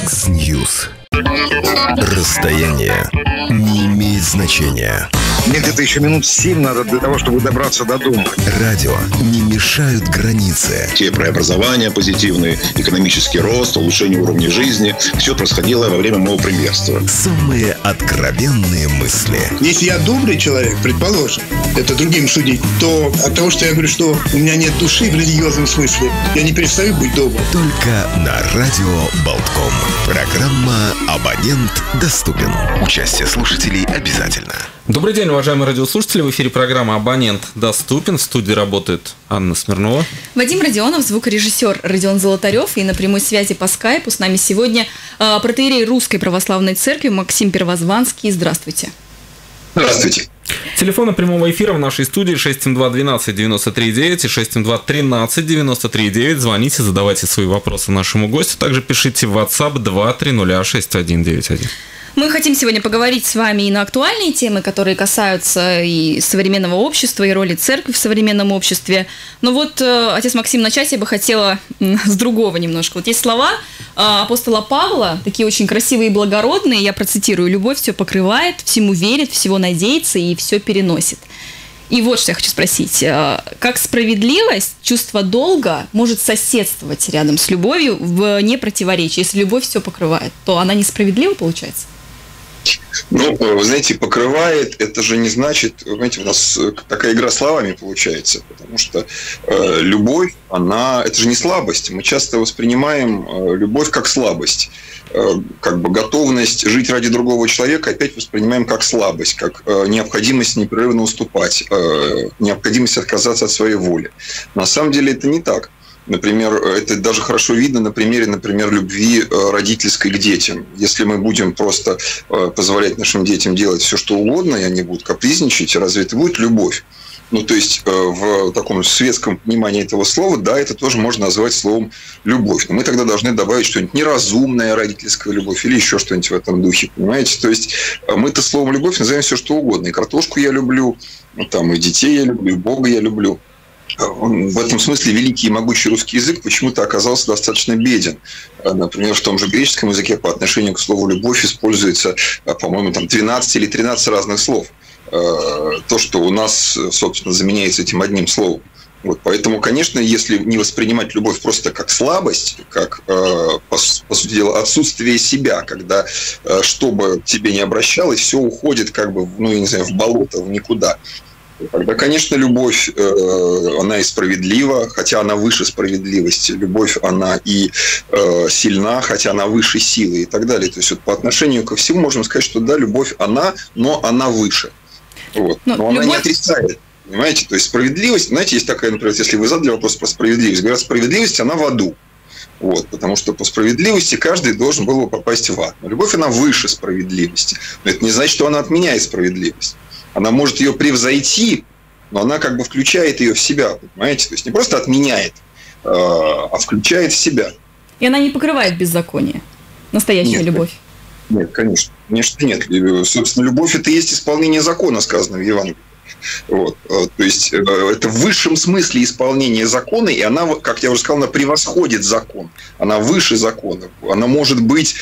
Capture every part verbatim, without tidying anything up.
X-News. Расстояние не имеет значения. Мне где-то еще минут семь надо для того, чтобы добраться до дома. Радио не мешают границы. Те преобразования позитивные, экономический рост, улучшение уровня жизни. Все происходило во время моего премьерства. Самые откровенные мысли. Если я добрый человек, предположим, это другим судить, то от того, что я говорю, что у меня нет души в религиозном смысле, я не перестаю быть добрым. Только на радио Болтком. Программа «Абонент доступен». Участие слушателей обязательно. Добрый день, уважаемые радиослушатели. В эфире программа «Абонент доступен». В студии работает Анна Смирнова. Вадим Родионов, звукорежиссер Родион Золотарев. И на прямой связи по скайпу с нами сегодня э, протоиерей Русской Православной Церкви Максим Первозванский. Здравствуйте. Здравствуйте. Телефоны прямого эфира в нашей студии шесть семь два двенадцать девяносто три девять и шесть семь два тринадцать девяносто три девять. Звоните, задавайте свои вопросы нашему гостю. Также пишите в WhatsApp два три ноль шесть один девять один. Мы хотим сегодня поговорить с вами и на актуальные темы, которые касаются и современного общества, и роли церкви в современном обществе. Но вот, отец Максим, начать я бы хотела с другого немножко. Вот есть слова апостола Павла, такие очень красивые и благородные, я процитирую: «Любовь все покрывает, всему верит, всего надеется и все переносит». И вот что я хочу спросить. Как справедливость, чувство долга может соседствовать рядом с любовью в непротиворечии? Если любовь все покрывает, то она несправедлива, получается? Ну, вы знаете, покрывает, это же не значит, знаете, у нас такая игра словами получается, потому что э, любовь, она, это же не слабость. Мы часто воспринимаем э, любовь как слабость. Э, как бы готовность жить ради другого человека опять воспринимаем как слабость, как э, необходимость непрерывно уступать, э, необходимость отказаться от своей воли. На самом деле это не так. Например, это даже хорошо видно на примере, например, любви родительской к детям. Если мы будем просто позволять нашим детям делать все, что угодно, и они будут капризничать, разве это будет любовь? Ну, то есть, в таком светском понимании этого слова, да, это тоже можно назвать словом «любовь». Но мы тогда должны добавить что-нибудь неразумное, родительская любовь, или еще что-нибудь в этом духе, понимаете? То есть, мы-то словом «любовь» называем все, что угодно. И картошку я люблю, там, и детей я люблю, и Бога я люблю. Он в этом смысле великий и могучий русский язык почему-то оказался достаточно беден. Например, в том же греческом языке по отношению к слову «любовь» используется, по-моему, там двенадцать или тринадцать разных слов. То, что у нас, собственно, заменяется этим одним словом. Вот, поэтому, конечно, если не воспринимать любовь просто как слабость, как, по, по сути дела, отсутствие себя, когда, что бы к тебе ни обращалось, все уходит как бы, ну, я не знаю, в болото, в никуда. Тогда, конечно, любовь, она и справедлива, хотя она выше справедливости. Любовь, она и сильна, хотя она выше силы и так далее. То есть, вот по отношению ко всему можем сказать, что да, любовь, она, но она выше. Вот. Но, но любовь... она не отрицает. Понимаете? То есть, справедливость, знаете, есть такая, например, если вы задали вопрос про справедливость, говорят, справедливость, она в аду. Вот, потому что по справедливости каждый должен был бы попасть в ад. Но любовь, она выше справедливости. Но это не значит, что она отменяет справедливость. Она может ее превзойти, но она как бы включает ее в себя, понимаете? То есть не просто отменяет, а включает в себя. И она не покрывает беззаконие. Настоящая нет, любовь. Нет, конечно. Конечно, нет. Собственно, любовь – это и есть исполнение закона, сказано в Евангелии. Вот. То есть это в высшем смысле исполнение закона, и она, как я уже сказал, она превосходит закон. Она выше закона. Она может быть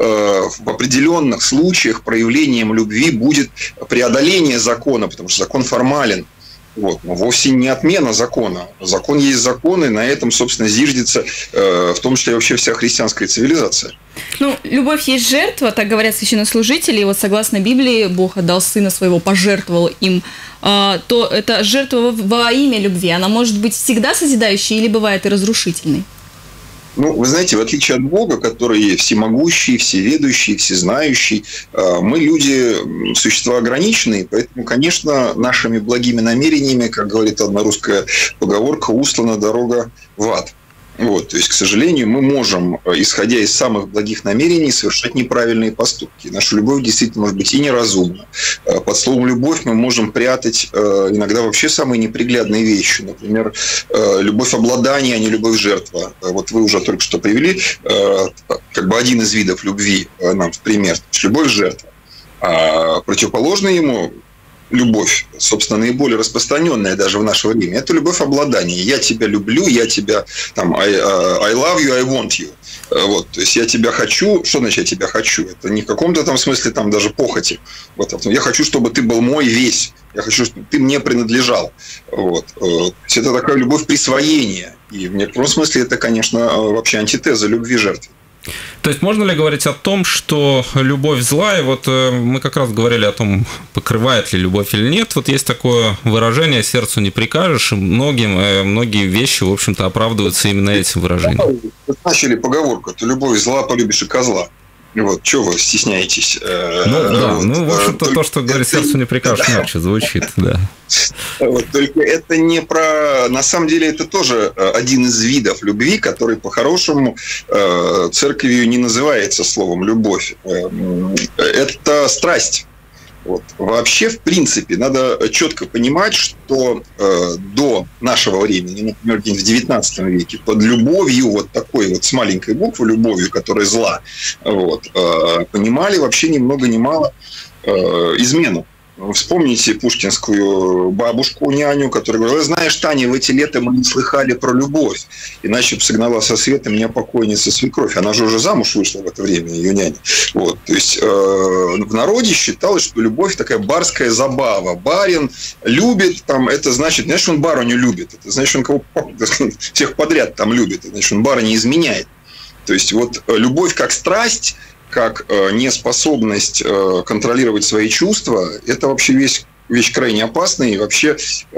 в определенных случаях проявлением любви будет преодоление закона, потому что закон формален. Вот. Но вовсе не отмена закона. Закон есть закон, и на этом, собственно, зиждется в том числе вообще вся христианская цивилизация. Ну, любовь есть жертва, так говорят священнослужители, и вот согласно Библии, Бог отдал Сына Своего, пожертвовал им, то эта жертва во имя любви, она может быть всегда созидающей или бывает и разрушительной? Ну, вы знаете, в отличие от Бога, который всемогущий, всеведущий, всезнающий, мы, люди, существа ограниченные, поэтому, конечно, нашими благими намерениями, как говорит одна русская поговорка, услана дорога в ад. Вот, то есть, к сожалению, мы можем, исходя из самых благих намерений, совершать неправильные поступки. Наша любовь действительно может быть и неразумна. Под словом «любовь» мы можем прятать иногда вообще самые неприглядные вещи. Например, любовь обладания, а не любовь жертва. Вот вы уже только что привели как бы один из видов любви нам в пример. Любовь жертва. А противоположный ему любовь, собственно, наиболее распространенная даже в наше время, это любовь обладания. Я тебя люблю, я тебя, там, I, I love you, I want you. Вот, то есть я тебя хочу, что значит я тебя хочу? Это не в каком-то там смысле там даже похоти. Вот, я хочу, чтобы ты был мой весь. Я хочу, чтобы ты мне принадлежал. Вот. То есть это такая любовь присвоения. И в некотором смысле это, конечно, вообще антитеза любви жертвы. То есть можно ли говорить о том, что любовь зла, и вот мы как раз говорили о том, покрывает ли любовь или нет, вот есть такое выражение «сердцу не прикажешь», и многим, многие вещи, в общем-то, оправдываются именно этим выражением. Вы начали поговорку, это любовь зла, полюбишь и козла. Вот, что вы стесняетесь? Ну, да, вот, ну, в общем-то, то, что говорит «сердцу не прикажешь», мягче звучит, да. Вот, только это не про... На самом деле, это тоже один из видов любви, который, по-хорошему, церковью не называется словом «любовь». Это страсть. Вот. Вообще, в принципе, надо четко понимать, что э, до нашего времени, например, в девятнадцатом веке, под любовью, вот такой вот с маленькой буквы, любовью, которая зла, вот, э, понимали вообще ни много ни мало э, измену. Вспомните пушкинскую бабушку, няню, которая говорила: знаешь, Таня, в эти лета мы не слыхали про любовь, иначе бы согнала со света меня покойница свекровь. Она же уже замуж вышла в это время, ее няня. Вот, то есть э, в народе считалось, что любовь такая барская забава. Барин любит, там, это значит, знаешь, он барыню любит, это значит, он кого всех подряд там любит, это значит, он барыне изменяет. То есть вот любовь как страсть, как неспособность контролировать свои чувства, это вообще вещь, вещь крайне опасная. И вообще,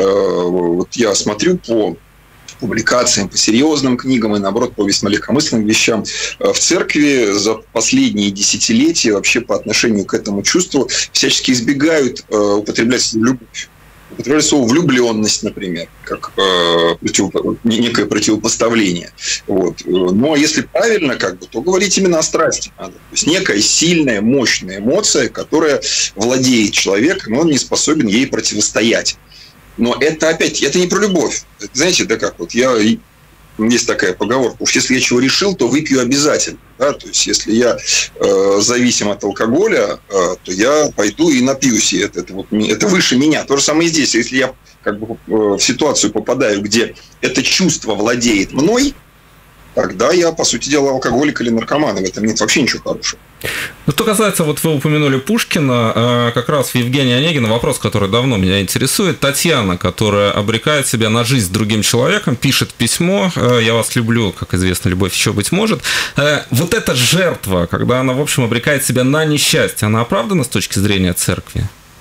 вот я смотрю по публикациям, по серьезным книгам и, наоборот, по весьма легкомысленным вещам. В церкви за последние десятилетия вообще по отношению к этому чувству всячески избегают употреблять слово «любовь». Употребляют слово «влюбленность», например, как э, против, некое противопоставление. Вот. Но если правильно, как бы, то говорить именно о страсти надо. То есть некая сильная, мощная эмоция, которая владеет человеком, и он не способен ей противостоять. Но это опять, это не про любовь. Это, знаете, да как вот я... Есть такая поговорка: уж если я чего решил, то выпью обязательно. Да? То есть, если я э, зависим от алкоголя, э, то я пойду и напьюсь. И это, это, вот, это выше меня. То же самое и здесь. Если я как бы, э, в ситуацию попадаю, где это чувство владеет мной, тогда я, по сути дела, алкоголик или наркоман. И в этом нет вообще ничего хорошего. Ну, что касается, вот вы упомянули Пушкина, как раз в Евгении Онегина вопрос, который давно меня интересует. Татьяна, которая обрекает себя на жизнь с другим человеком, пишет письмо: «Я вас люблю, как известно, любовь еще быть может». Вот эта жертва, когда она, в общем, обрекает себя на несчастье, она оправдана с точки зрения церкви?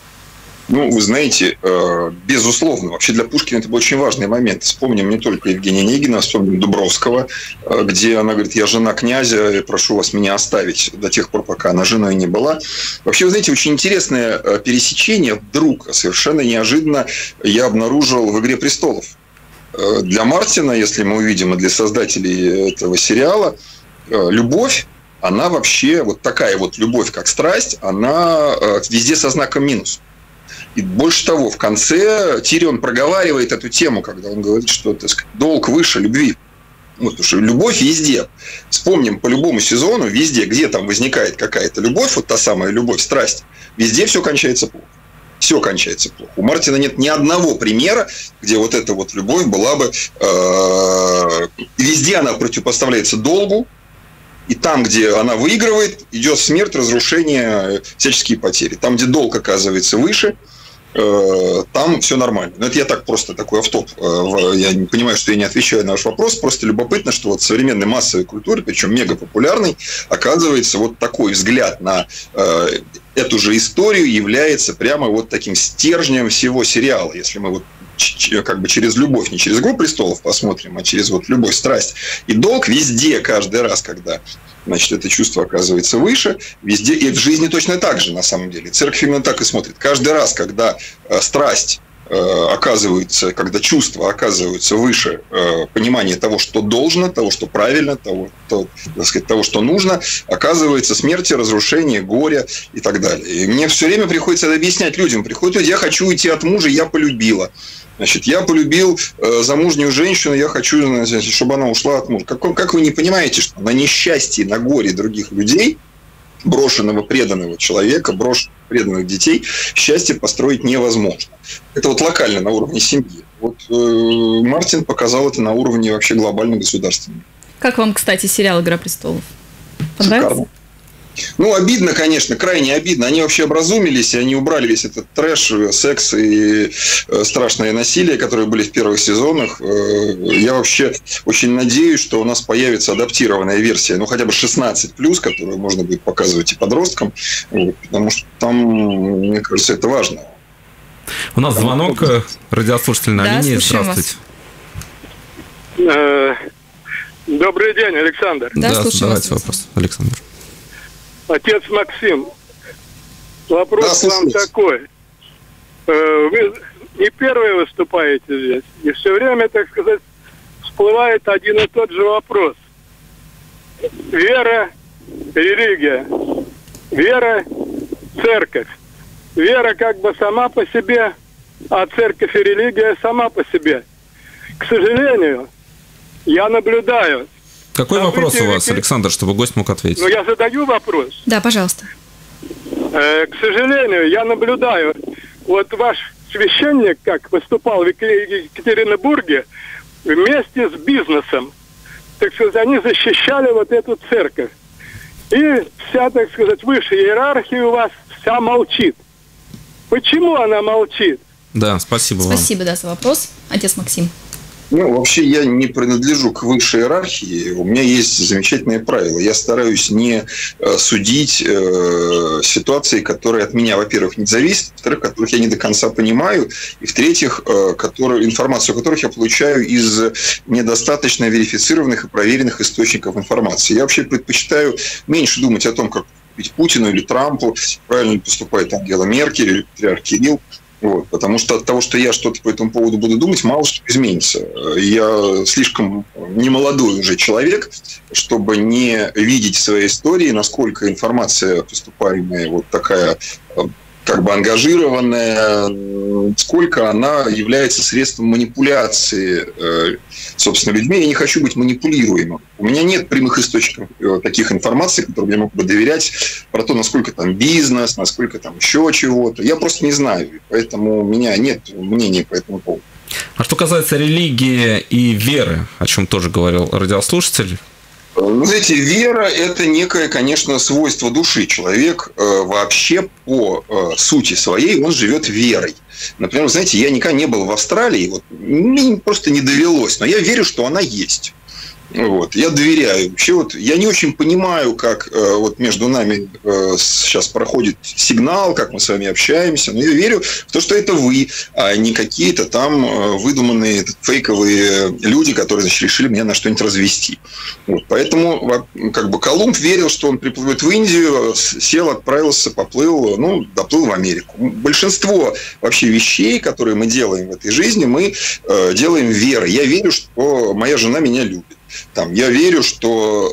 Ну, вы знаете, безусловно, вообще для Пушкина это был очень важный момент. Вспомним не только Евгения Онегина, вспомним Дубровского, где она говорит: я жена князя, и прошу вас меня оставить до тех пор, пока она женой не была. Вообще, вы знаете, очень интересное пересечение вдруг, совершенно неожиданно, я обнаружил в «Игре престолов». Для Мартина, если мы увидим, и для создателей этого сериала, любовь, она вообще, вот такая вот любовь, как страсть, она везде со знаком минус. И больше того, в конце Тирион проговаривает эту тему, когда он говорит, что, так сказать, долг выше любви. Вот, потому что любовь везде. Вспомним по любому сезону, везде, где там возникает какая-то любовь, вот та самая любовь, страсть, везде все кончается плохо. Все кончается плохо. У Мартина нет ни одного примера, где вот эта вот любовь была бы... Э, везде она противопоставляется долгу, и там, где она выигрывает, идет смерть, разрушение, всяческие потери. Там, где долг оказывается выше, там все нормально. Но это я так просто такой автоп. Я не понимаю, что я не отвечаю на ваш вопрос. Просто любопытно, что вот в современной массовой культуре, причем мега популярной, оказывается, вот такой взгляд на эту же историю является прямо вот таким стержнем всего сериала. Если мы вот как бы через любовь, не через «Игру престолов» посмотрим, а через вот любовь, страсть и долг, везде, каждый раз, когда, значит, это чувство оказывается выше, везде, и в жизни точно так же, на самом деле. Церковь именно так и смотрит. Каждый раз, когда э, страсть э, оказывается, когда чувства оказываются выше э, понимания того, что должно, того, что правильно, того, то, так сказать, того, что нужно, оказывается смерти, разрушение, горе и так далее. И мне все время приходится это объяснять людям. Приходят люди: я хочу уйти от мужа, я полюбила. Значит, я полюбил э, замужнюю женщину, я хочу, значит, чтобы она ушла от мужа. Как, как вы не понимаете, что на несчастье, на горе других людей, брошенного, преданного человека, брошенных, преданных детей, счастье построить невозможно. Это вот локально, на уровне семьи. Вот э, Мартин показал это на уровне вообще глобально государственном. Как вам, кстати, сериал «Игра престолов»? Понравился? Шикарно. Ну, обидно, конечно, крайне обидно. Они вообще образумились, и они убрали весь этот трэш, секс и страшное насилие, которые были в первых сезонах. Я вообще очень надеюсь, что у нас появится адаптированная версия, ну, хотя бы шестнадцать плюс, которую можно будет показывать и подросткам, вот, потому что там, мне кажется, это важно. У нас звонок, радиослушатель на да, линии. Здравствуйте. Добрый день, Александр. Да, да слушаю давайте вас, вопрос, Александр. Отец Максим, вопрос да, вам такой. Вы не первые выступаете здесь, и все время, так сказать, всплывает один и тот же вопрос. Вера, религия. Вера, церковь. Вера как бы сама по себе, а церковь и религия сама по себе. К сожалению, я наблюдаю. Какой События вопрос у вас, веки... Александр, чтобы гость мог ответить? Ну, я задаю вопрос. Да, пожалуйста. Э, к сожалению, я наблюдаю, вот ваш священник, как выступал в Екатеринбурге, вместе с бизнесом, так сказать, они защищали вот эту церковь. И вся, так сказать, высшая иерархия у вас вся молчит. Почему она молчит? Да, спасибо вам. Спасибо, да, за вопрос. Отец Максим. Ну, вообще я не принадлежу к высшей иерархии. У меня есть замечательные правила. Я стараюсь не судить э, ситуации, которые от меня, во-первых, не зависят, во-вторых, которых я не до конца понимаю, и, в-третьих, э, которые, информацию о которых я получаю из недостаточно верифицированных и проверенных источников информации. Я вообще предпочитаю меньше думать о том, как купить Путину или Трампу, правильно ли поступает Ангела Меркель или патриарх Кирилл. Вот, потому что от того, что я что-то по этому поводу буду думать, мало что изменится. Я слишком немолодой уже человек, чтобы не видеть в своей истории, насколько информация поступаемая вот такая, как бы ангажированная, сколько она является средством манипуляции, собственно, людьми. Я не хочу быть манипулируемым. У меня нет прямых источников таких информаций, которым я мог бы доверять, про то, насколько там бизнес, насколько там еще чего-то. Я просто не знаю, поэтому у меня нет мнения по этому поводу. А что касается религии и веры, о чем тоже говорил радиослушатель, Вы знаете, вера – это некое, конечно, свойство души. Человек э, вообще по э, сути своей, он живет верой. Например, вы знаете, я никогда не был в Австралии, вот, мне просто не довелось, но я верю, что она есть. Вот, я доверяю. Вообще, вот, я не очень понимаю, как э, вот между нами э, сейчас проходит сигнал, как мы с вами общаемся, но я верю в то, что это вы, а не какие-то там э, выдуманные фейковые люди, которые, значит, решили меня на что-нибудь развести. Вот, поэтому как бы Колумб верил, что он приплывет в Индию, сел, отправился, поплыл, ну, доплыл в Америку. Большинство вообще вещей, которые мы делаем в этой жизни, мы э, делаем верой. Я верю, что моя жена меня любит. Там, я верю, что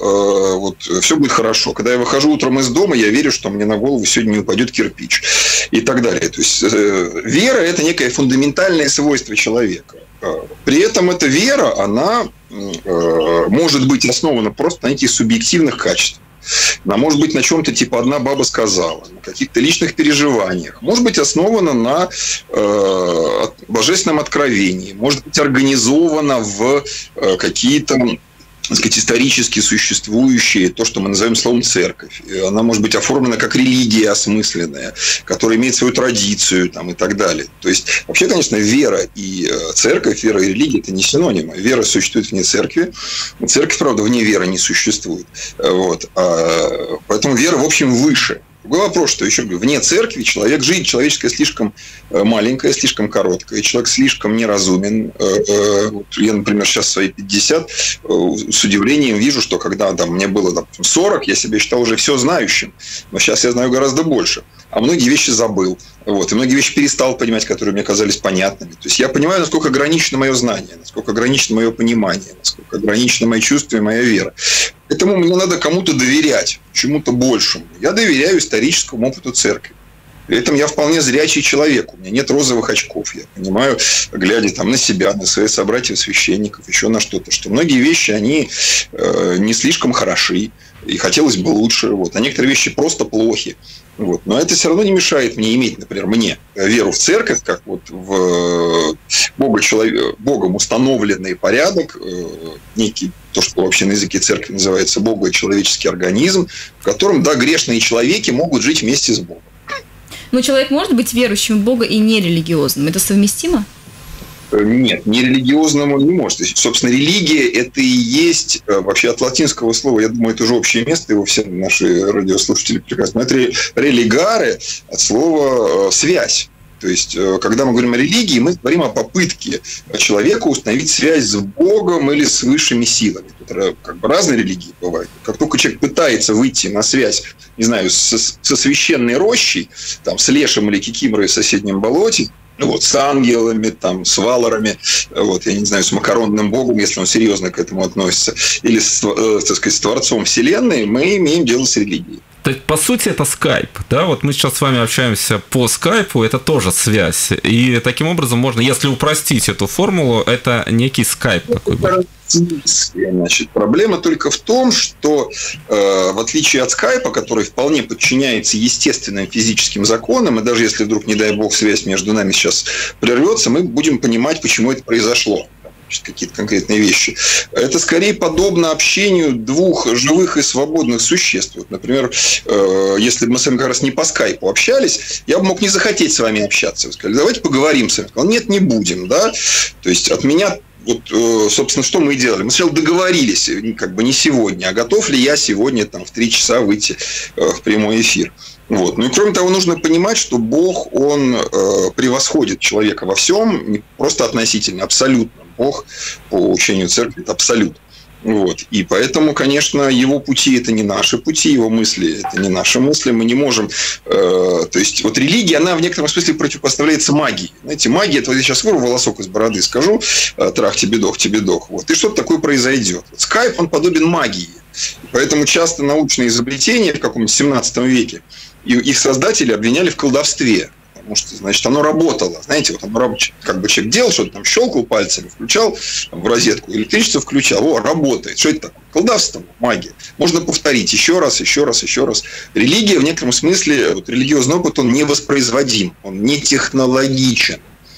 э, вот, все будет хорошо. Когда я выхожу утром из дома, я верю, что мне на голову сегодня не упадет кирпич. И так далее. То есть, э, вера – это некое фундаментальное свойство человека. При этом эта вера, она э, может быть основана просто на неких субъективных качествах. Она может быть на чем-то типа «одна баба сказала», на каких-то личных переживаниях. Может быть основана на э, божественном откровении. Может быть организована в э, какие-то, так сказать, исторически существующие, то, что мы называем словом церковь. Она может быть оформлена как религия осмысленная, которая имеет свою традицию там, и так далее. То есть, вообще, конечно, вера и церковь, вера и религия – это не синонимы. Вера существует вне церкви. Церковь, правда, вне веры не существует. Вот. Поэтому вера, в общем, выше. Другой вопрос, что еще говорю, вне церкви человек, жизнь человеческая слишком маленькая, слишком короткая, человек слишком неразумен. Я, например, сейчас в свои пятьдесят с удивлением вижу, что когда там, мне было допустим, сорок, я себя считал уже все знающим, но сейчас я знаю гораздо больше. А многие вещи забыл. Вот, и многие вещи перестал понимать, которые мне казались понятными. То есть я понимаю, насколько ограничено мое знание, насколько ограничено мое понимание, насколько ограничено мои чувства и моя вера. Поэтому мне надо кому-то доверять, чему-то большему. Я доверяю историческому опыту церкви. При этом я вполне зрячий человек. У меня нет розовых очков. Я понимаю, глядя там на себя, на своих собратьев-священников, еще на что-то, что многие вещи, они э, не слишком хороши. И хотелось бы лучше. Вот. А некоторые вещи просто плохи. Вот. Но это все равно не мешает мне иметь, например, мне веру в церковь, как вот в Бога, человек, Богом установленный порядок, некий, то, что вообще на языке церкви называется богочеловеческий организм, в котором, да, грешные человеки могут жить вместе с Богом. Но человек может быть верующим в Бога и нерелигиозным. Это совместимо? Нет, нерелигиозному не может. То есть, собственно, религия – это и есть, вообще от латинского слова, я думаю, это уже общее место, его все наши радиослушатели прекрасно. Это религаре от слова «связь». То есть, когда мы говорим о религии, мы говорим о попытке человека установить связь с Богом или с высшими силами. Это как бы разные религии бывают. Как только человек пытается выйти на связь, не знаю, со, со священной рощей, там, с Лешем или Кикиморой в соседнем болоте, вот, с ангелами, там, с валорами, вот, я не знаю, с макаронным богом, если он серьезно к этому относится, или, с, так сказать, с Творцом Вселенной, мы имеем дело с религией. То есть, по сути, это скайп, да? Вот мы сейчас с вами общаемся по скайпу, это тоже связь. И таким образом можно, если упростить эту формулу, это некий скайп такой будет. Значит, проблема только в том, что э, в отличие от скайпа, который вполне подчиняется естественным физическим законам, и даже если вдруг, не дай бог, связь между нами сейчас прервется, мы будем понимать, почему это произошло. Какие-то конкретные вещи. Это скорее подобно общению двух живых и свободных существ. Вот, например, э, если бы мы с вами как раз не по скайпу общались, я бы мог не захотеть с вами общаться. Вы сказали, давайте поговорим с вами. Я сказал, нет, не будем. Да? То есть от меня... Вот, собственно, что мы и делали? Мы сначала договорились, как бы не сегодня, а готов ли я сегодня там, в три часа выйти в прямой эфир. Вот. Ну и кроме того, нужно понимать, что Бог, Он э, превосходит человека во всем, не просто относительно, абсолютно. Бог по учению церкви – это абсолют. Вот. И поэтому, конечно, его пути – это не наши пути, его мысли – это не наши мысли. Мы не можем… Э, то есть, вот религия, она в некотором смысле противопоставляется магии. Знаете, магия – это вот я сейчас вырву волосок из бороды, скажу «трах, тебе-дох, тебе-дох». Вот. И что-то такое произойдет. Вот скайп, он подобен магии. Поэтому часто научные изобретения в каком-нибудь семнадцатом веке, и их создатели обвиняли в колдовстве. Потому что, значит, оно работало. Знаете, вот оно как бы человек делал что-то, там щелкал пальцами, включал в розетку, электричество включал. О, работает. Что это такое? Колдовство, магия. Можно повторить еще раз, еще раз, еще раз. Религия в некотором смысле, вот религиозный опыт, он невоспроизводим, он не технологичен.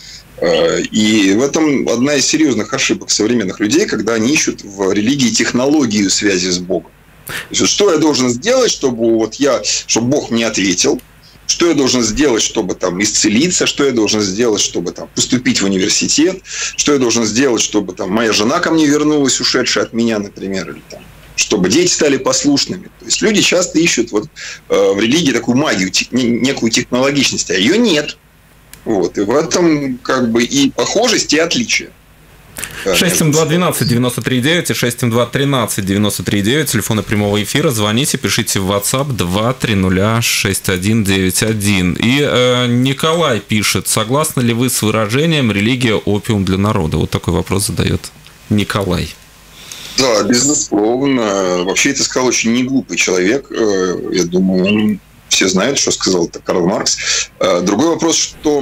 И в этом одна из серьезных ошибок современных людей, когда они ищут в религии технологию связи с Богом. То есть, что я должен сделать, чтобы вот я, чтобы Бог мне ответил? Что я должен сделать, чтобы там исцелиться? Что я должен сделать, чтобы там поступить в университет? Что я должен сделать, чтобы там моя жена ко мне вернулась, ушедшая от меня, например, или там, чтобы дети стали послушными? То есть люди часто ищут вот, э, в религии такую магию, те, некую технологичность, а ее нет. Вот. И в этом как бы и похожесть, и отличие. шесть семь два двенадцать девяносто три девять и шесть семь два тринадцать девяносто три девять, телефоны прямого эфира, звоните, пишите в WhatsApp два три ноль шесть один девять один. И э, Николай пишет, согласны ли вы с выражением «религия – опиум для народа»? Вот такой вопрос задает Николай. Да, безусловно. Вообще, это сказал очень неглупый человек. Я думаю, он... Все знают, что сказал это Карл Маркс. Другой вопрос, что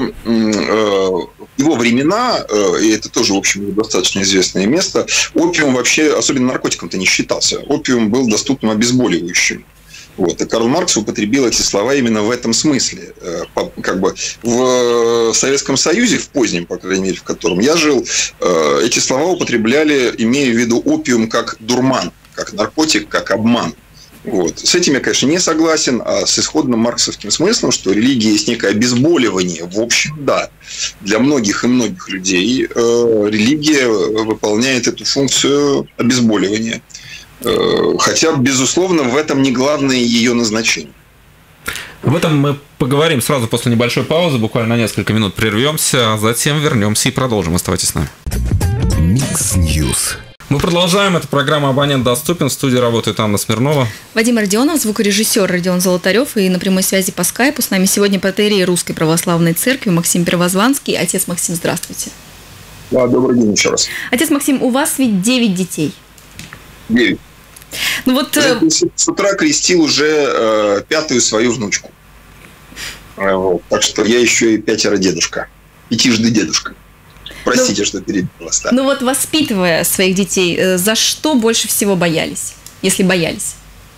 в его времена, и это тоже, в общем, достаточно известное место, опиум вообще, особенно наркотиком-то не считался. Опиум был доступным обезболивающим. Вот. И Карл Маркс употребил эти слова именно в этом смысле. Как бы в Советском Союзе, в позднем, по крайней мере, в котором я жил, эти слова употребляли, имея в виду опиум как дурман, как наркотик, как обман. Вот. С этим я, конечно, не согласен, а с исходным марксовским смыслом, что религия есть некое обезболивание. В общем, да, для многих и многих людей э, религия выполняет эту функцию обезболивания. Э, хотя, безусловно, в этом не главное ее назначение. Об этом мы поговорим сразу после небольшой паузы, буквально на несколько минут прервемся, а затем вернемся и продолжим. Оставайтесь с нами. Микс Ньюс. Мы продолжаем. Это программа «Абонент доступен». В студии работает Анна Смирнова. Вадим Родионов, звукорежиссер Родион Золотарев. И на прямой связи по скайпу с нами сегодня протоиерей Русской Православной Церкви Максим Первозванский. Отец Максим, здравствуйте. Да, добрый день еще раз. Отец Максим, у вас ведь девять детей. Девять. Ну вот... С утра крестил уже э, пятую свою внучку. Вот. Так что я еще и пятеро дедушка. Пятижды дедушка. Простите, ну, что перебил вас. Да. Ну вот, воспитывая своих детей, за что больше всего боялись, если боялись?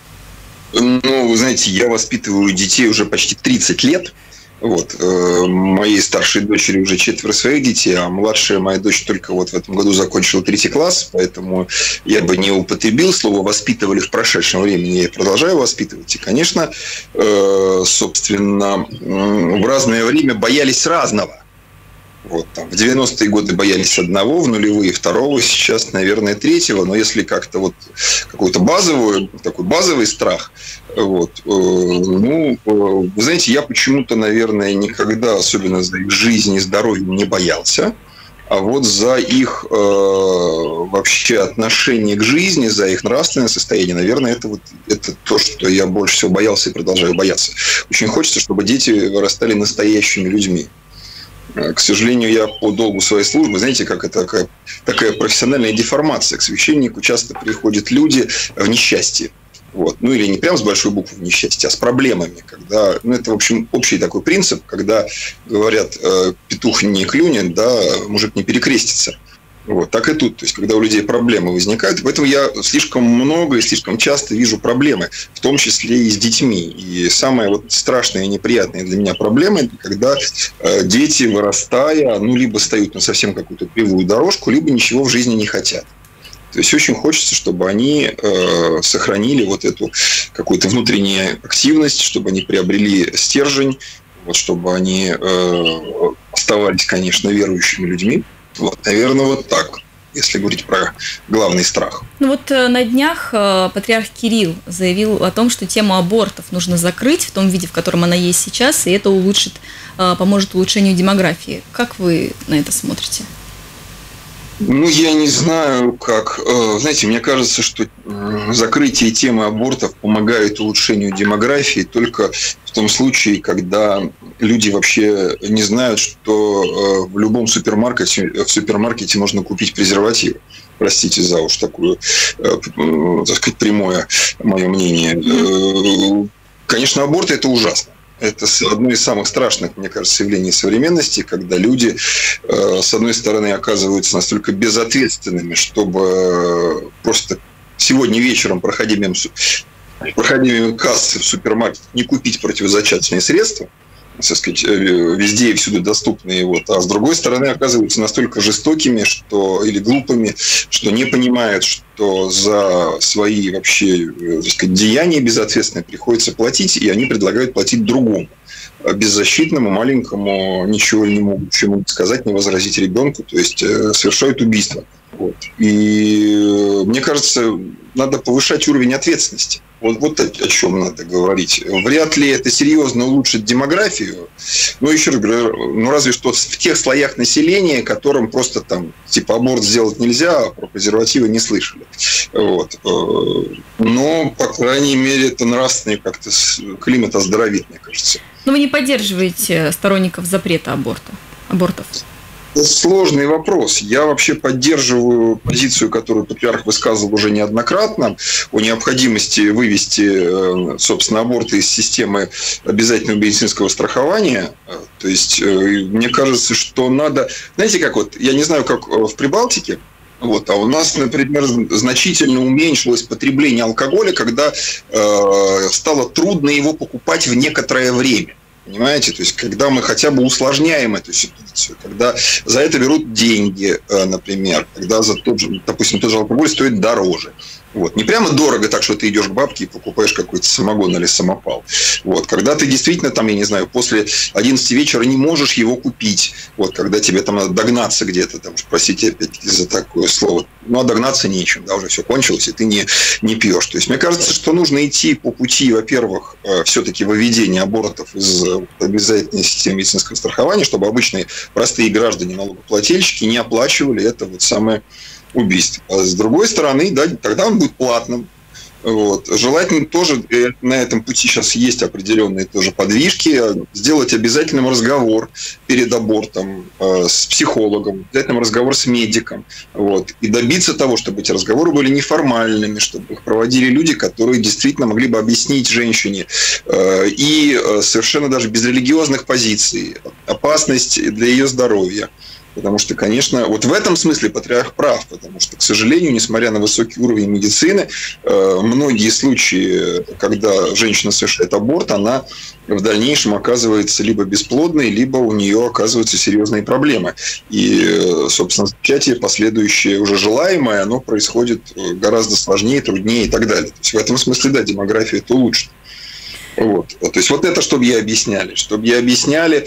Ну, вы знаете, я воспитываю детей уже почти тридцать лет. Вот. Моей старшей дочери уже четверо своих детей, а младшая моя дочь только вот в этом году закончила третий класс, поэтому я бы не употребил слово «воспитывали» в прошедшем времени, я продолжаю воспитывать. И, конечно, собственно, в разное время боялись разного. Вот, там, в девяностые годы боялись одного, в нулевые второго, сейчас, наверное, третьего. Но если как-то вот какой-то базовый, такой базовый страх, вот, э, ну, э, вы знаете, я почему-то, наверное, никогда, особенно за их жизнь и здоровье, не боялся. А вот за их э, вообще отношение к жизни, за их нравственное состояние, наверное, это, вот, это то, что я больше всего боялся и продолжаю бояться. Очень хочется, чтобы дети вырастали настоящими людьми. К сожалению, я по долгу своей службы, знаете, как это такая, такая профессиональная деформация. К священнику часто приходят люди в несчастье. Вот. Ну, или не прям с большой буквы в несчастье, а с проблемами. Когда, ну, это, в общем, общий такой принцип, когда говорят, петух не клюнет, да, мужик не перекрестится. Вот, так и тут. То есть, когда у людей проблемы возникают, поэтому я слишком много и слишком часто вижу проблемы, в том числе и с детьми. И самая вот страшная и неприятная для меня проблема, это когда э, дети, вырастая, ну, либо встают на совсем какую-то кривую дорожку, либо ничего в жизни не хотят. То есть, очень хочется, чтобы они э, сохранили вот эту какую-то внутреннюю активность, чтобы они приобрели стержень, вот, чтобы они э, оставались, конечно, верующими людьми. Вот, наверное, вот так, если говорить про главный страх. Ну вот на днях патриарх Кирилл заявил о том, что тему абортов нужно закрыть в том виде, в котором она есть сейчас, и это улучшит, поможет улучшению демографии. Как вы на это смотрите? Ну, я не знаю, как. Знаете, мне кажется, что закрытие темы абортов помогает улучшению демографии только в том случае, когда люди вообще не знают, что в любом супермаркете, в супермаркете можно купить презервативы. Простите за уж такое, так сказать, прямое мое мнение. Конечно, аборты – это ужасно. Это одно из самых страшных, мне кажется, явлений современности, когда люди, с одной стороны, оказываются настолько безответственными, чтобы просто сегодня вечером, проходя мимо, проходя мимо кассы в супермаркете, не купить противозачаточные средства, так сказать, везде и всюду доступные, вот, а с другой стороны оказываются настолько жестокими, что, или глупыми, что не понимают, что за свои вообще, так сказать, деяния безответственные приходится платить, и они предлагают платить другому, беззащитному, маленькому, ничего не могущему сказать, не возразить ребенку, то есть совершают убийство. Вот. И мне кажется, надо повышать уровень ответственности. Вот, вот о, о чем надо говорить. Вряд ли это серьезно улучшит демографию. Но еще раз говорю, ну разве что в тех слоях населения, которым просто там типа аборт сделать нельзя, а про презервативы не слышали. Вот. Но, по крайней мере, это нравственный как-то климат оздоровит, мне кажется. Но вы не поддерживаете сторонников запрета аборта, абортов? Это сложный вопрос. Я вообще поддерживаю позицию, которую патриарх высказывал уже неоднократно, о необходимости вывести, собственно, аборты из системы обязательного медицинского страхования. То есть, мне кажется, что надо... Знаете, как вот, я не знаю, как в Прибалтике, вот, а у нас, например, значительно уменьшилось потребление алкоголя, когда э, стало трудно его покупать в некоторое время. Понимаете? То есть, когда мы хотя бы усложняем эту ситуацию, когда за это берут деньги, например, когда за тот же, допустим, тот же алкоголь стоит дороже. Вот. Не прямо дорого так, что ты идешь к бабке и покупаешь какой-то самогон или самопал. Вот. Когда ты действительно, там, я не знаю, после одиннадцати вечера не можешь его купить. Вот. Когда тебе там надо догнаться где-то, там, простите опять за такое слово, ну, а догнаться нечем, да, уже все кончилось, и ты не, не пьешь. То есть, мне кажется, что нужно идти по пути, во-первых, все-таки выведения абортов из обязательной системы медицинского страхования, чтобы обычные простые граждане, налогоплательщики не оплачивали это вот самое убийство. А с другой стороны, да, тогда он будет платным. Вот. Желательно тоже на этом пути сейчас есть определенные тоже подвижки, сделать обязательным разговор перед абортом э, с психологом, обязательным разговор с медиком, вот, и добиться того, чтобы эти разговоры были неформальными, чтобы их проводили люди, которые действительно могли бы объяснить женщине э, и э, совершенно даже без религиозных позиций опасность для ее здоровья. Потому что, конечно, вот в этом смысле патриарх прав, потому что, к сожалению, несмотря на высокий уровень медицины, многие случаи, когда женщина совершает аборт, она в дальнейшем оказывается либо бесплодной, либо у нее оказываются серьезные проблемы. И, собственно, зачатие, последующее уже желаемое, оно происходит гораздо сложнее, труднее и так далее. То есть в этом смысле, да, демография это улучшит. Вот. То есть вот это, чтобы ей объясняли, чтобы ей объясняли,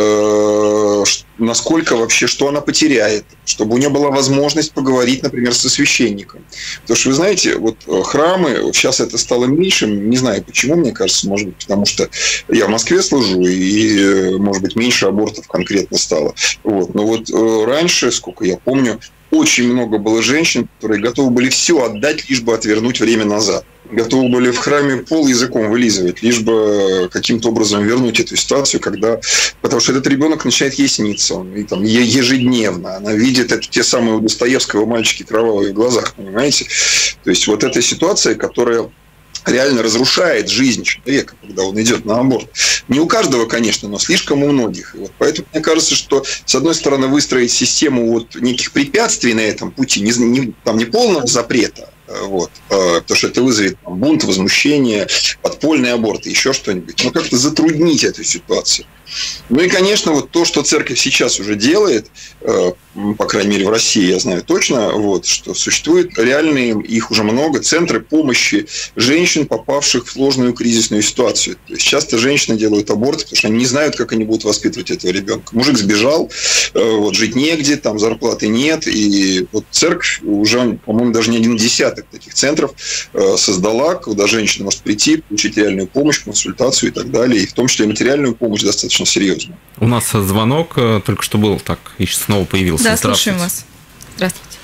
э, насколько вообще, что она потеряет, чтобы у нее была возможность поговорить, например, со священником. Потому что, вы знаете, вот храмы, сейчас это стало меньшим, не знаю почему, мне кажется, может быть, потому что я в Москве служу, и, может быть, меньше абортов конкретно стало. Вот. Но вот э, раньше, сколько я помню, очень много было женщин, которые готовы были все отдать, лишь бы отвернуть время назад. Готовы были в храме пол языком вылизывать, лишь бы каким-то образом вернуть эту ситуацию, когда... Потому что этот ребенок начинает ей сниться, он, и, там, ежедневно. Она видит это, те самые у Достоевского мальчики кровавые в глазах, понимаете? То есть вот эта ситуация, которая реально разрушает жизнь человека, когда он идет на аборт. Не у каждого, конечно, но слишком у многих. И вот поэтому мне кажется, что, с одной стороны, выстроить систему вот неких препятствий на этом пути, не, не, там не полного запрета, вот, потому что это вызовет там, бунт, возмущение, подпольный аборт, еще что-нибудь. Но как-то затруднить эту ситуацию. Ну и, конечно, вот то, что церковь сейчас уже делает, по крайней мере, в России, я знаю точно, вот, что существуют реальные, их уже много, центры помощи женщин, попавших в сложную кризисную ситуацию. То есть часто женщины делают аборты, потому что они не знают, как они будут воспитывать этого ребенка. Мужик сбежал, вот, жить негде, там зарплаты нет, и вот церковь уже, по-моему, даже не один десяток таких центров создала, куда женщина может прийти, получить реальную помощь, консультацию и так далее, и в том числе материальную помощь достаточно серьезно. У нас звонок только что был, так, и снова появился. Да, слушаем вас. Здравствуйте.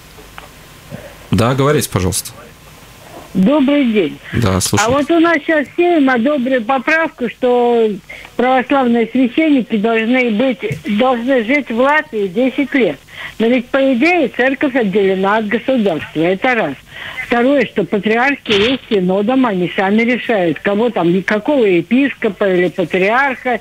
Да, говорите, пожалуйста. Добрый день. Да, слушаю. А вот у нас сейчас Сейм одобрил поправку, что православные священники должны быть, должны жить в Латвии десять лет. Но ведь, по идее, церковь отделена от государства. Это раз. Второе, что патриархи есть синодом, они сами решают, кого там, какого епископа или патриарха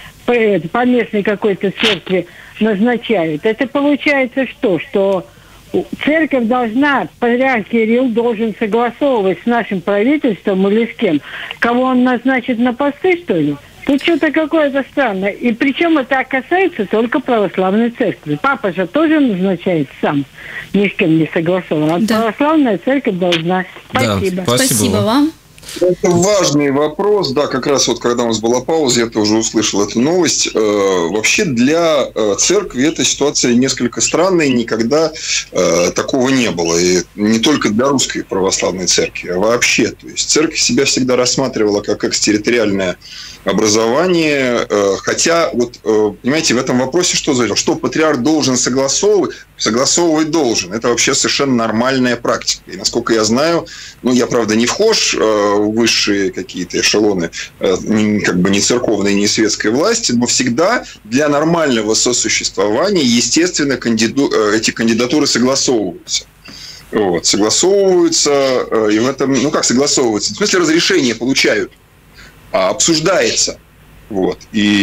по местной какой-то церкви назначают. Это получается что? Что церковь должна, патриарх Кирилл должен согласовывать с нашим правительством или с кем? Кого он назначит на посты, что ли? Тут что-то какое-то странное. И причем это касается только православной церкви. Папа же тоже назначает сам, ни с кем не согласован. А да. Православная церковь должна. Спасибо. Да, спасибо. Спасибо вам. Это важный вопрос, да, как раз вот когда у нас была пауза, я тоже услышал эту новость. Вообще для церкви эта ситуация несколько странная, никогда такого не было. И не только для русской православной церкви, а вообще. То есть церковь себя всегда рассматривала как экстерриториальное образование, хотя, вот, понимаете, в этом вопросе что за что патриарх должен согласовывать, согласовывать должен. Это вообще совершенно нормальная практика. И, насколько я знаю, ну, я, правда, не вхож в высшие какие-то эшелоны, как бы не церковной, не светской власти, но всегда для нормального сосуществования, естественно, кандиду... эти кандидатуры согласовываются. Вот, согласовываются, и в этом, ну, как согласовываются? В смысле, разрешение получают. Обсуждается. Вот.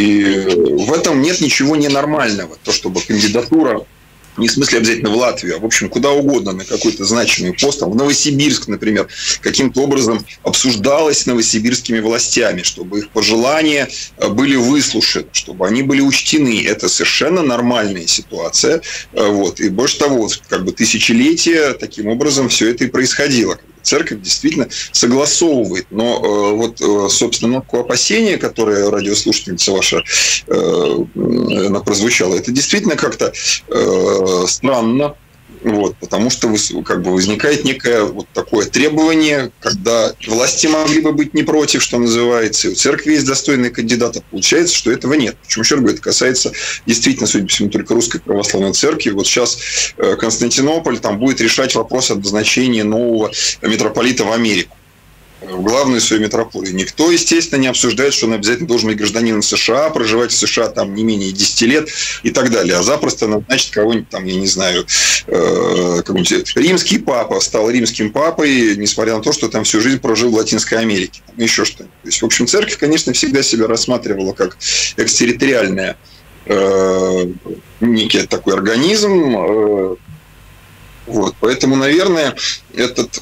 И в этом нет ничего ненормального. То, чтобы кандидатура, не в смысле обязательно в Латвию, а в общем куда угодно, на какой-то значимый пост, там, в Новосибирск, например, каким-то образом обсуждалось новосибирскими властями, чтобы их пожелания были выслушаны, чтобы они были учтены. Это совершенно нормальная ситуация. Вот. И больше того, как бы тысячелетия таким образом все это и происходило. Церковь действительно согласовывает. Но э, вот, э, собственно, нотку опасения, которая радиослушательница ваша э, она прозвучала, это действительно как-то э, странно. Вот, потому что как бы возникает некое вот такое требование, когда власти могли бы быть не против, что называется, и у церкви есть достойные кандидаты. Получается, что этого нет. Причем, еще раз говорю, это касается действительно, судя по всему, только русской православной церкви. Вот сейчас Константинополь там будет решать вопрос о назначении нового митрополита в Америку. в главную свою метрополию. Никто, естественно, не обсуждает, что он обязательно должен быть гражданином США, проживать в США там не менее десяти лет и так далее. А запросто назначить кого-нибудь там, я не знаю, э, какой-нибудь римский папа стал римским папой, несмотря на то, что там всю жизнь прожил в Латинской Америке. Там еще что-нибудь. То есть, в общем, церковь, конечно, всегда себя рассматривала как экстерриториальная э, некий такой организм. Э, вот. Поэтому, наверное, этот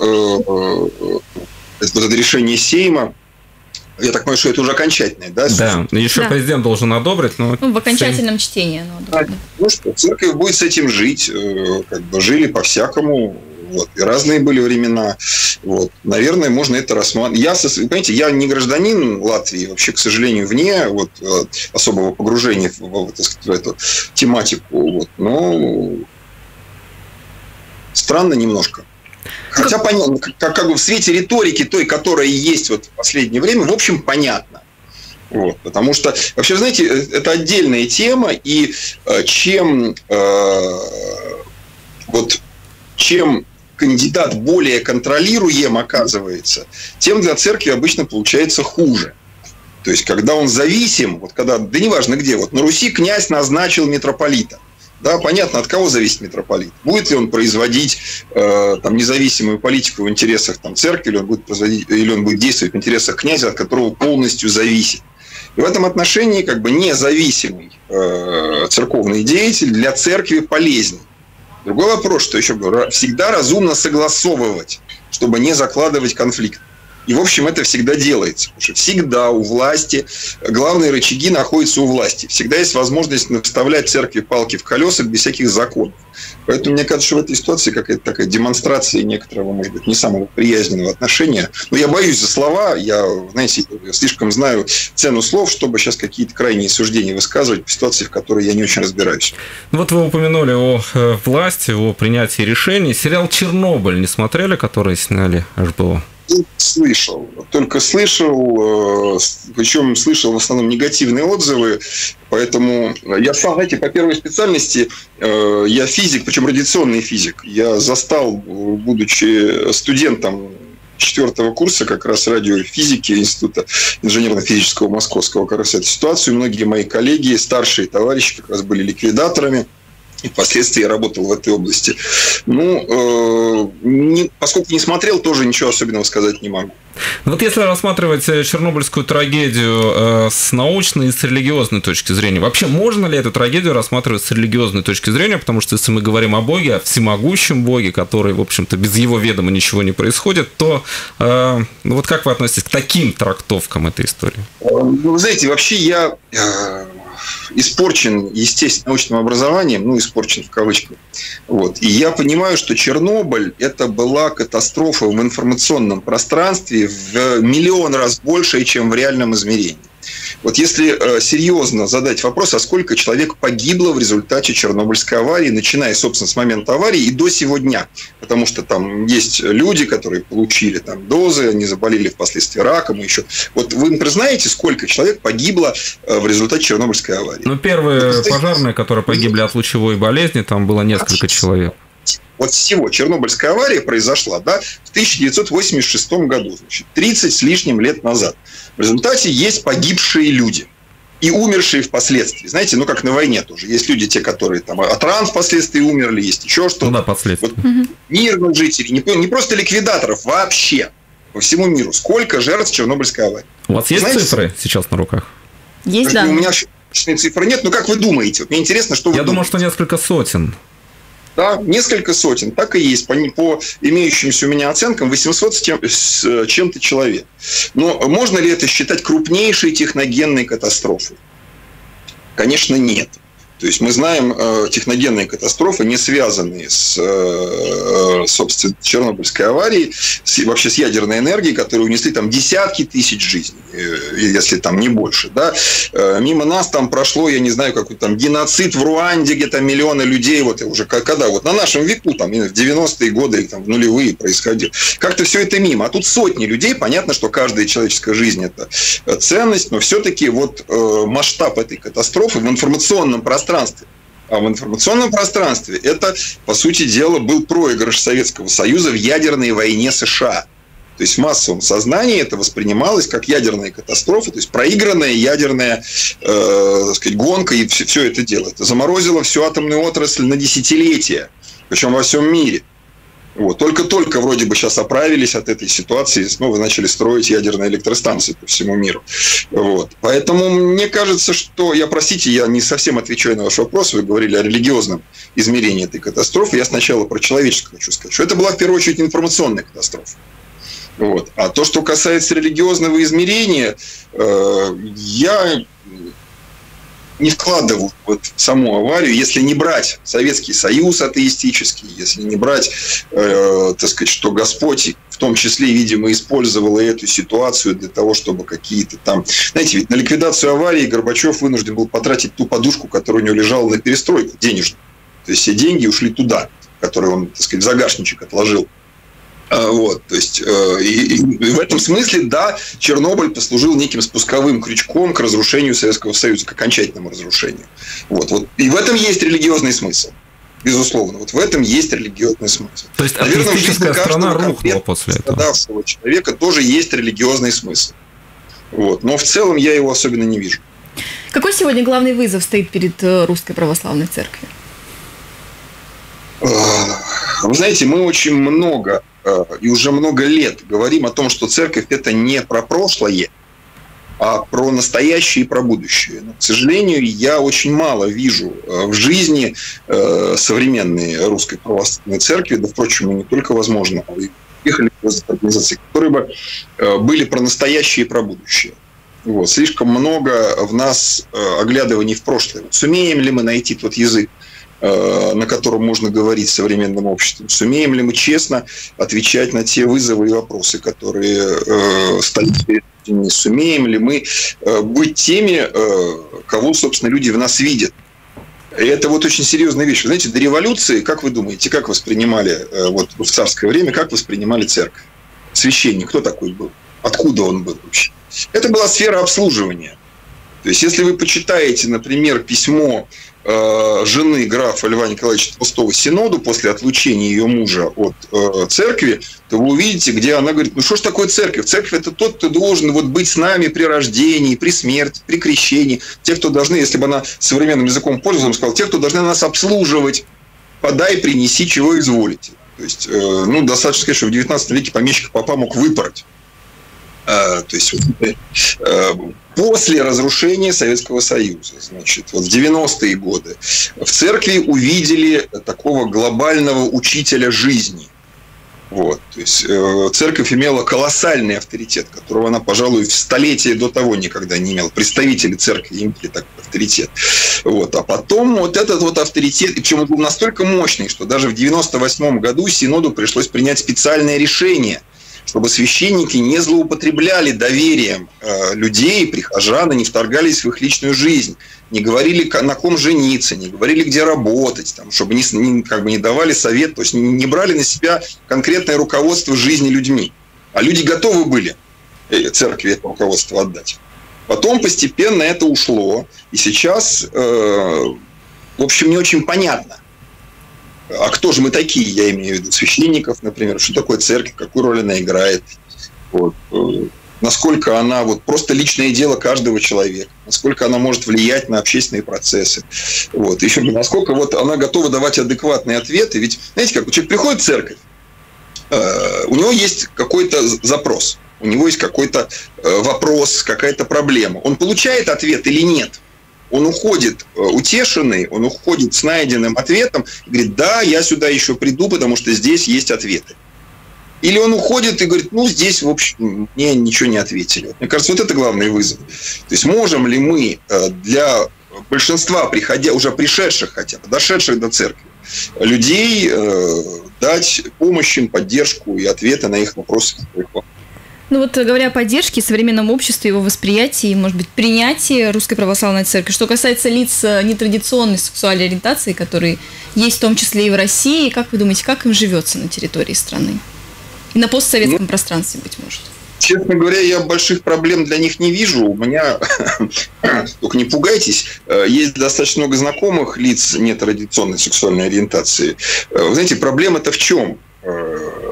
это решение Сейма, я так понимаю, что это уже окончательное, да? Да, еще да. президент должен одобрить, но... Ну, в окончательном чтении оно одобрено. Ну что, церковь будет с этим жить, как бы жили по-всякому, вот, и разные были времена, вот. Наверное, можно это рассматривать. Я, понимаете, я не гражданин Латвии, вообще, к сожалению, вне вот, особого погружения в, в, так сказать, в эту тематику, вот, но странно немножко. Хотя понятно, как, как бы в свете риторики той, которая есть вот в последнее время, в общем, понятно. Вот, потому что, вообще, знаете, это отдельная тема, и э, чем, э, вот, чем кандидат более контролируем оказывается, тем для церкви обычно получается хуже. То есть, когда он зависим, вот когда, да неважно где, вот на Руси князь назначил митрополита. Да, понятно, от кого зависит митрополит. Будет ли он производить э, там, независимую политику в интересах там, церкви, или он, будет производить, или он будет действовать в интересах князя, от которого полностью зависит. И в этом отношении как бы независимый э, церковный деятель для церкви полезен. Другой вопрос, что еще говорю, всегда разумно согласовывать, чтобы не закладывать конфликт. И, в общем, это всегда делается. Потому что всегда у власти, главные рычаги находятся у власти. Всегда есть возможность вставлять церкви палки в колеса без всяких законов. Поэтому мне кажется, что в этой ситуации какая-то такая демонстрация некоторого, может быть, не самого приязненного отношения. Но я боюсь за слова. Я, знаете, слишком знаю цену слов, чтобы сейчас какие-то крайние суждения высказывать в ситуации, в которой я не очень разбираюсь. Вот вы упомянули о власти, о принятии решений. Сериал «Чернобыль» не смотрели, который сняли эйч би о? Слышал, только слышал, причем слышал в основном негативные отзывы, поэтому я сам, знаете, по первой специальности я физик, причем радиационный физик. Я застал, будучи студентом четвертого курса как раз радиофизики Института инженерно-физического Московского, как раз эту ситуацию. Многие мои коллеги, старшие товарищи как раз были ликвидаторами. И впоследствии я работал в этой области. Ну, э, не, поскольку не смотрел, тоже ничего особенного сказать не могу. Вот если рассматривать чернобыльскую трагедию э, с научной и с религиозной точки зрения, вообще можно ли эту трагедию рассматривать с религиозной точки зрения? Потому что если мы говорим о Боге, о всемогущем Боге, который, в общем-то, без его ведома ничего не происходит, то э, ну, вот как вы относитесь к таким трактовкам этой истории? Вы знаете, вообще я... Э, испорчен, естественно, научным образованием, ну, испорчен в кавычках. Вот. И я понимаю, что Чернобыль – это была катастрофа в информационном пространстве в миллион раз больше, чем в реальном измерении. Вот если э, серьезно задать вопрос, а сколько человек погибло в результате Чернобыльской аварии, начиная, собственно, с момента аварии и до сего дня, потому что там есть люди, которые получили там дозы, они заболели впоследствии раком и еще. Вот вы, например, знаете, сколько человек погибло э, в результате Чернобыльской аварии? Ну, первые вот, пожарные, которые погибли от лучевой болезни, там было несколько человек. Вот всего Чернобыльская авария произошла, да, в тысяча девятьсот восемьдесят шестом году, значит, тридцать с лишним лет назад. В результате есть погибшие люди и умершие впоследствии. Знаете, ну как на войне тоже. Есть люди, те, которые там от ран впоследствии умерли, есть еще что-то. Ну да, последствия. Вот, мирных жителей, не, не просто ликвидаторов, вообще по всему миру. Сколько жертв Чернобыльской аварии? У вас есть знаете, цифры сейчас на руках? Есть, да. У меня точной цифры нет, но как вы думаете? Вот мне интересно, что вы Я думаете. думаю, что несколько сотен. Да, несколько сотен, так и есть. По, по имеющимся у меня оценкам восемьсот с, тем, с чем-то человек. Но можно ли это считать крупнейшей техногенной катастрофой? Конечно, нет. То есть мы знаем э, техногенные катастрофы, не связанные с, э, собственно, Чернобыльской аварией, с, вообще с ядерной энергией, которые унесли там десятки тысяч жизней, э, если там не больше. Да? Э, мимо нас там прошло, я не знаю, какой там геноцид в Руанде, где там миллионы людей, вот уже когда, вот на нашем веку, там, в девяностые годы или там в нулевые происходило. Как-то все это мимо. А тут сотни людей, понятно, что каждая человеческая жизнь – это ценность, но все-таки вот э, масштаб этой катастрофы в информационном пространстве, А в информационном пространстве это, по сути дела, был проигрыш Советского Союза в ядерной войне США. То есть в массовом сознании это воспринималось как ядерная катастрофа, то есть проигранная ядерная э, так сказать, гонка, и все, все это дело. Это заморозило всю атомную отрасль на десятилетия, причем во всем мире. Вот. Только-только вроде бы сейчас оправились от этой ситуации и снова начали строить ядерные электростанции по всему миру. Вот. Поэтому мне кажется, что... Я, простите, я не совсем отвечаю на ваш вопрос. Вы говорили о религиозном измерении этой катастрофы. Я сначала про человеческое хочу сказать, что это была в первую очередь информационная катастрофа. Вот. А то, что касается религиозного измерения, э, я не вкладываю вот в саму аварию, если не брать Советский Союз атеистический, если не брать, э, так сказать, что Господь в том числе, видимо, использовал эту ситуацию для того, чтобы какие-то там... Знаете, ведь на ликвидацию аварии Горбачев вынужден был потратить ту подушку, которая у него лежала на перестройку, денежную. То есть все деньги ушли туда, которые он, так сказать, в загашничек отложил. Вот, то есть, и, и в этом смысле, да, Чернобыль послужил неким спусковым крючком к разрушению Советского Союза, к окончательному разрушению. Вот, вот. И в этом есть религиозный смысл. Безусловно, вот в этом есть религиозный смысл. То есть, атеистическая страна рухнула после этого. Пострадавшего человека тоже есть религиозный смысл. Вот. Но в целом я его особенно не вижу. Какой сегодня главный вызов стоит перед Русской Православной Церковью? Вы знаете, мы очень много и уже много лет говорим о том, что церковь – это не про прошлое, а про настоящее и про будущее. Но, к сожалению, я очень мало вижу в жизни современной Русской Православной Церкви, да, впрочем, и не только, возможно, а и других религиозных организаций, которые бы были про настоящее и про будущее. Вот. Слишком много в нас оглядываний в прошлое. Сумеем ли мы найти тот язык, на котором можно говорить с современным обществом? Сумеем ли мы честно отвечать на те вызовы и вопросы, которые э, стоят перед нами? Сумеем ли мы э, быть теми, э, кого, собственно, люди в нас видят? И это вот очень серьезная вещь. Вы знаете, до революции, как вы думаете, как воспринимали э, вот в царское время, как воспринимали церковь? Священник, кто такой был? Откуда он был вообще? Это была сфера обслуживания. То есть, если вы почитаете, например, письмо э, жены графа Льва Николаевича Толстого Синоду после отлучения ее мужа от э, церкви, то вы увидите, где она говорит: ну что ж такое церковь? Церковь – это тот, кто должен вот быть с нами при рождении, при смерти, при крещении. Те, кто должны, если бы она современным языком пользовалась, она сказала, те, кто должны нас обслуживать, подай, принеси, чего изволите. То есть, э, ну, достаточно сказать, что в девятнадцатом веке помещика папа мог выпороть. Э, то есть, э, после разрушения Советского Союза, значит, вот в девяностые годы в церкви увидели такого глобального учителя жизни. Вот, то есть э, церковь имела колоссальный авторитет, которого она, пожалуй, в столетие до того никогда не имела. Представители церкви имели такой авторитет. Вот, а потом вот этот вот авторитет, причем он был настолько мощный, что даже в девяносто восьмом году Синоду пришлось принять специальное решение, чтобы священники не злоупотребляли доверием э, людей, прихожан, и не вторгались в их личную жизнь, не говорили, на ком жениться, не говорили, где работать, там, чтобы не, не, как бы не давали совет, то есть не, не брали на себя конкретное руководство жизни людьми. А люди готовы были э, церкви это руководство отдать. Потом постепенно это ушло, и сейчас, э, в общем, не очень понятно, а кто же мы такие, я имею в виду священников, например, что такое церковь, какую роль она играет, вот, насколько она вот просто личное дело каждого человека, насколько она может влиять на общественные процессы, вот, еще насколько вот она готова давать адекватные ответы. Ведь, знаете, как человек приходит в церковь, у него есть какой-то запрос, у него есть какой-то вопрос, какая-то проблема. Он получает ответ или нет? Он уходит утешенный, он уходит с найденным ответом и говорит: да, я сюда еще приду, потому что здесь есть ответы. Или он уходит и говорит: ну, здесь, в общем, мне ничего не ответили. Мне кажется, вот это главный вызов. То есть можем ли мы для большинства приходя, уже пришедших хотя бы, дошедших до церкви, людей дать помощь им, поддержку и ответы на их вопросы? Ну вот, говоря о поддержке, современном обществе, его восприятии, может быть, принятии Русской Православной Церкви, что касается лиц нетрадиционной сексуальной ориентации, которые есть в том числе и в России, как вы думаете, как им живется на территории страны? И на постсоветском ну, пространстве, быть может? Честно говоря, я больших проблем для них не вижу. У меня, только не пугайтесь, есть достаточно много знакомых лиц нетрадиционной сексуальной ориентации. Вы знаете, проблема-то в чем?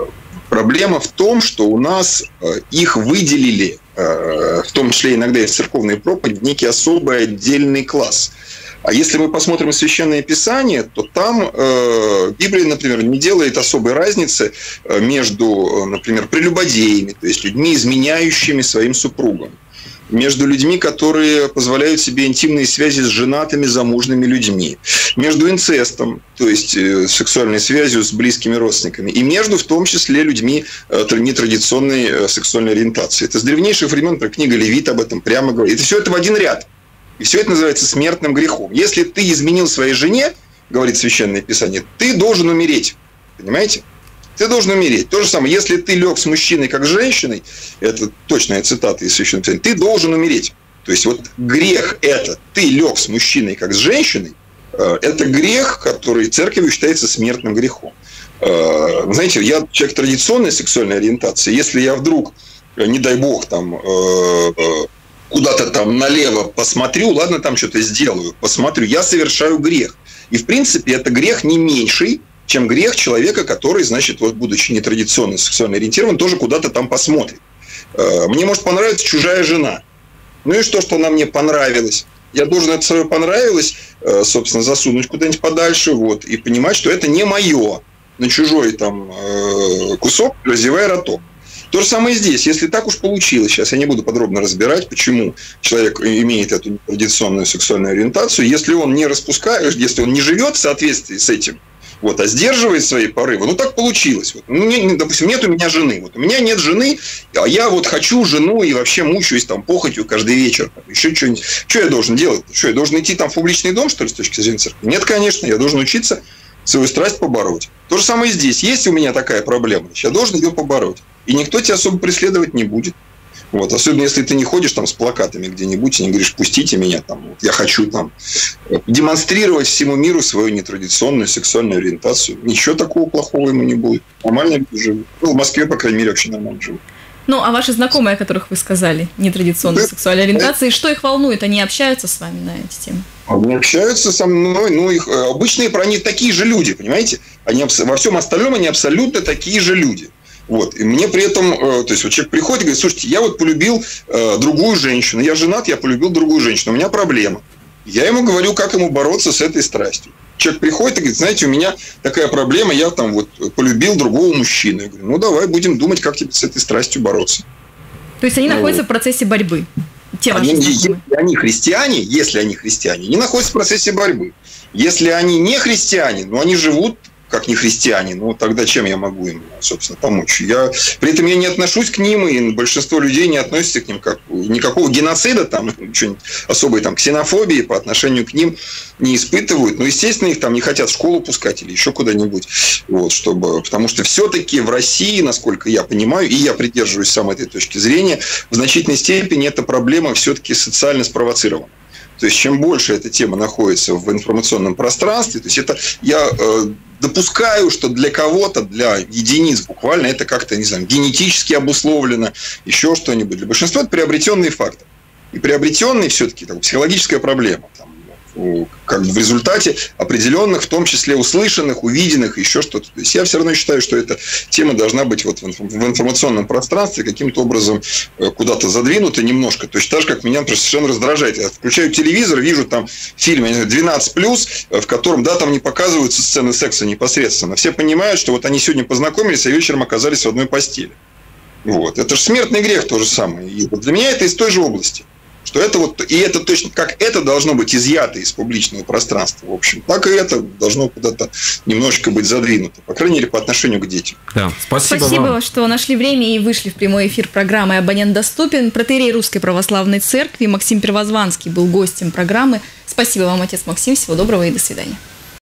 Проблема в том, что у нас их выделили, в том числе иногда из церковной проповеди, в некий особый отдельный класс. А если мы посмотрим Священное Писание, то там э, Библия, например, не делает особой разницы между, например, прелюбодеями, то есть людьми, изменяющими своим супругам, между людьми, которые позволяют себе интимные связи с женатыми, замужними людьми, между инцестом, то есть сексуальной связью с близкими родственниками, и между, в том числе, людьми нетрадиционной сексуальной ориентации. Это с древнейших времен, например, книга Левит об этом прямо говорит. И все это в один ряд. И все это называется смертным грехом. Если ты изменил своей жене, говорит Священное Писание, ты должен умереть. Понимаете? Ты должен умереть. То же самое, если ты лег с мужчиной как с женщиной, это точная цитата из Священного Писания, ты должен умереть. То есть вот грех это, ты лег с мужчиной как с женщиной, это грех, который церковью считается смертным грехом. Знаете, я человек традиционной сексуальной ориентации, если я вдруг, не дай бог, там куда-то там налево посмотрю, ладно, там что-то сделаю, посмотрю, я совершаю грех. И, в принципе, это грех не меньший, чем грех человека, который, значит, вот, будучи нетрадиционно сексуально ориентирован, тоже куда-то там посмотрит. Мне может понравиться чужая жена. Ну и что, что она мне понравилась? Я должен это свое понравилось, собственно, засунуть куда-нибудь подальше, вот, и понимать, что это не мое, на чужой там кусок, разевая роток. То же самое и здесь. Если так уж получилось, сейчас я не буду подробно разбирать, почему человек имеет эту нетрадиционную сексуальную ориентацию, если он не распускает, если он не живет в соответствии с этим, вот, а сдерживает свои порывы, ну так получилось. Вот, ну, не, допустим, нет у меня жены, вот у меня нет жены, а я вот хочу жену и вообще мучаюсь там похотью каждый вечер. Еще что-нибудь. Что я должен делать? Что, я должен идти там в публичный дом, что ли, с точки зрения церкви? Нет, конечно, я должен учиться свою страсть побороть. То же самое и здесь. Есть у меня такая проблема, я должен ее побороть. И никто тебя особо преследовать не будет. Вот. Особенно, если ты не ходишь там с плакатами где-нибудь и не говоришь, пустите меня, там, вот, я хочу там демонстрировать всему миру свою нетрадиционную сексуальную ориентацию. Ничего такого плохого ему не будет. Нормально живут. Ну, в Москве, по крайней мере, вообще нормально живут. Ну, а ваши знакомые, о которых вы сказали, нетрадиционной да. сексуальной ориентации, что их волнует? Они общаются с вами на эти темы? Они общаются со мной, ну, их обычные про них такие же люди, понимаете? Они во всем остальном они абсолютно такие же люди. Вот. И мне при этом, то есть вот человек приходит и говорит, слушайте, я вот полюбил э, другую женщину, я женат, я полюбил другую женщину, у меня проблема. Я ему говорю, как ему бороться с этой страстью. Человек приходит и говорит, знаете, у меня такая проблема, я там вот полюбил другого мужчину. Я говорю, ну давай будем думать, как тебе с этой страстью бороться. То есть они ну, находятся в процессе борьбы? Те они, если они христиане, если они христиане, они находятся в процессе борьбы. Если они не христиане, но они живут как не христиане, ну тогда чем я могу им, собственно, помочь? Я, при этом я не отношусь к ним, и большинство людей не относится к ним как никакого геноцида, там, что-нибудь особой там, ксенофобии по отношению к ним не испытывают. Но, естественно, их там не хотят в школу пускать или еще куда-нибудь. Вот, чтобы, потому что все-таки в России, насколько я понимаю, и я придерживаюсь сам этой точки зрения, в значительной степени эта проблема все-таки социально спровоцирована. То есть, чем больше эта тема находится в информационном пространстве, то есть, это я э, допускаю, что для кого-то, для единиц буквально, это как-то, не знаю, генетически обусловлено, еще что-нибудь. Для большинства это приобретенные факты. И приобретенные все-таки там, психологическая проблема. Там, как бы в результате определенных, в том числе услышанных, увиденных, еще что-то. То есть я все равно считаю, что эта тема должна быть вот в информационном пространстве каким-то образом куда-то задвинута немножко. То есть так же, как меня просто совершенно раздражает. Я включаю телевизор, вижу там фильм двенадцать плюс, в котором, да, там не показываются сцены секса непосредственно. Все понимают, что вот они сегодня познакомились, а вечером оказались в одной постели. Вот. Это же смертный грех то же самое. И вот для меня это из той же области. Что это вот, и это точно, как это должно быть изъято из публичного пространства, в общем, так и это должно куда-то немножечко быть задвинуто, по крайней мере, по отношению к детям. Да, спасибо, спасибо вам. что нашли время и вышли в прямой эфир программы «Абонент доступен». Протоиерей Русской Православной Церкви Максим Первозванский был гостем программы. Спасибо вам, отец Максим, всего доброго и до свидания.